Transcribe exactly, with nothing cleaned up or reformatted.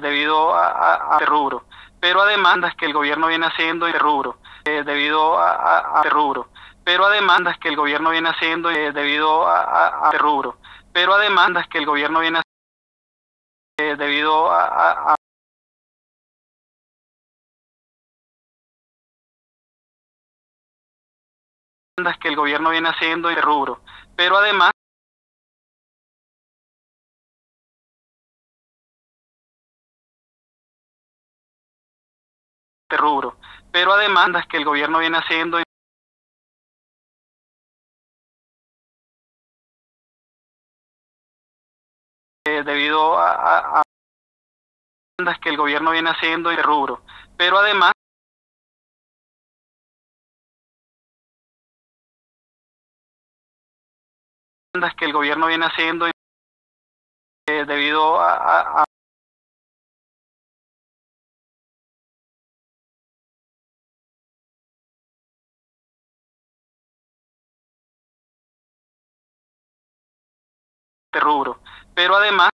debido a, a, a este rubro. Pero además es que el gobierno viene haciendo este rubro, eh, debido a, a, a este rubro. Pero además es que el gobierno viene haciendo eh, debido a, a, a este rubro. Pero además es que el gobierno viene haciendo eh, debido a, a, a es que el gobierno viene haciendo este rubro. Pero además este rubro. Pero además es que el gobierno viene haciendo eh, debido a, a, a es que el gobierno viene haciendo este rubro. Pero además es que el gobierno viene haciendo eh, debido a, a, a este rubro. Pero además